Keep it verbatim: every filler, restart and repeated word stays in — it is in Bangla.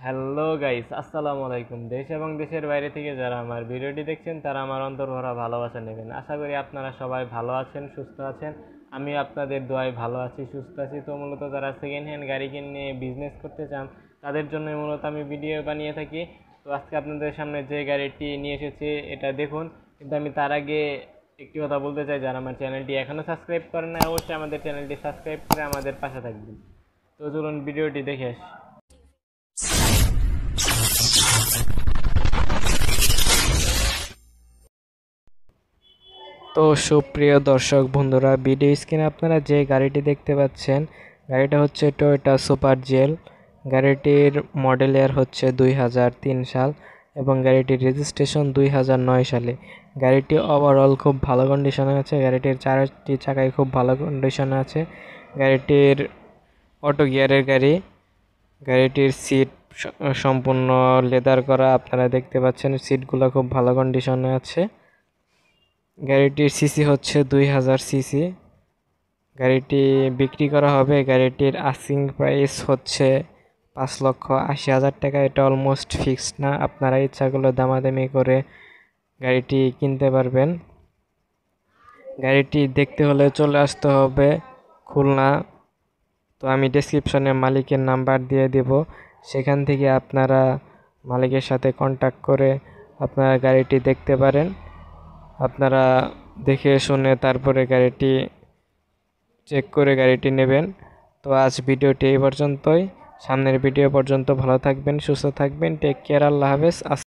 হ্যালো গাইস, আসসালামু আলাইকুম। দেশ এবং দেশের বাইরে থেকে যারা আমার ভিডিওটি দেখছেন তারা আমার অন্তর ভরা ভালোবাসা নেবেন। আশা করি আপনারা সবাই ভালো আছেন, সুস্থ আছেন। আমি আপনাদের দোয়ায় ভালো আছি, সুস্থ আছি। তো মূলত যারা সেকেন্ড হ্যান্ড গাড়ি কিনে বিজনেস করতে চান তাদের জন্য মূলত আমি ভিডিও বানিয়ে থাকি। তো আজকে আপনাদের সামনে যে গাড়িটি নিয়ে এসেছি এটা দেখুন। কিন্তু আমি তার আগে একটি কথা বলতে চাই, যারা আমার চ্যানেলটি এখনও সাবস্ক্রাইব করেন না অবশ্যই আমাদের চ্যানেলটি সাবস্ক্রাইব করে আমাদের পাশে থাকবেন। তো চলুন ভিডিওটি দেখে আসি। তো সুপ্রিয় দর্শক বন্ধুরা, ভিডিও স্ক্রিনে আপনারা যে গাড়িটি দেখতে পাচ্ছেন গাড়িটা হচ্ছে টয়োটা সুপার জেল। গাড়িটির মডেল ইয়ার হচ্ছে দুই হাজার তিন সাল এবং গাড়িটির রেজিস্ট্রেশন দুই হাজার নয় সালে। গাড়িটি ওভারঅল খুব ভালো কন্ডিশনে আছে। গাড়িটির চারটি চাকায় খুব ভালো কন্ডিশনে আছে। গাড়িটির অটো গিয়ারের গাড়ি। গাড়িটির সিট সম্পূর্ণ লেদার করা, আপনারা দেখতে পাচ্ছেন সিটগুলো খুব ভালো কন্ডিশনে আছে। গাড়িটির সিসি হচ্ছে দুই হাজার সিসি। গাড়িটি বিক্রি করা হবে। গাড়িটির আস্কিং প্রাইস হচ্ছে পাঁচ লক্ষ আশি হাজার টাকা। এটা অলমোস্ট ফিক্সড না, আপনারা ইচ্ছাগুলো দামাদামি করে গাড়িটি কিনতে পারবেন। গাড়িটি দেখতে হলে চলে আসতে হবে খুলনা। তো আমি ডেসক্রিপশনে মালিকের নাম্বার দিয়ে দেব, সেখান থেকে আপনারা মালিকের সাথে কন্ট্যাক্ট করে আপনারা গাড়িটি দেখতে পারেন। আপনারা দেখে শুনে তারপরে গাড়িটি চেক করে গাড়িটি নেবেন। তো আজ ভিডিওটি এই পর্যন্তই। সামনের ভিডিও পর্যন্ত ভালো থাকবেন, সুস্থ থাকবেন। টেক কেয়ার, আল্লাহ হাফেজ।